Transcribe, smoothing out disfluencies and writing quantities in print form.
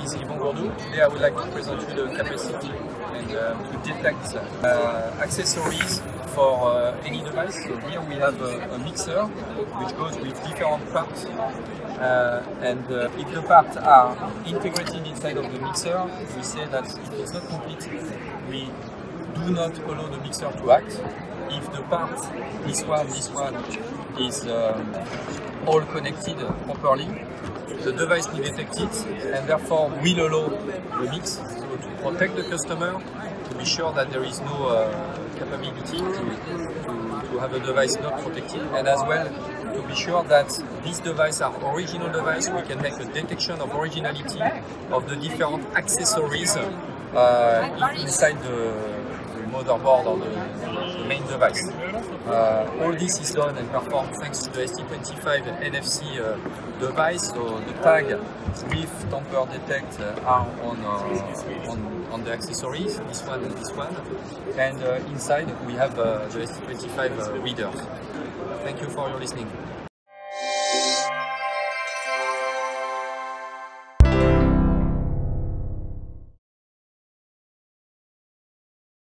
is Yvon Gourdou. Today I would like to present you the capacity and to detect accessories for any device. So here we have a mixer which goes with different parts, and if the parts are integrated inside of the mixer, we say that it is not complete. We do not allow the mixer to act. If the parts, this one is all connected properly, the device will detect it and therefore will allow the mix. So to protect the customer, to be sure that there is no capability to have a device not protected, and as well to be sure that these devices are original devices. We can make a detection of originality of the different accessories inside the motherboard or the main device. All this is done and performed thanks to the ST25 NFC device. So the tag with tamper detect are on the accessories, this one and this one. And inside we have the ST25 readers. Thank you for your listening.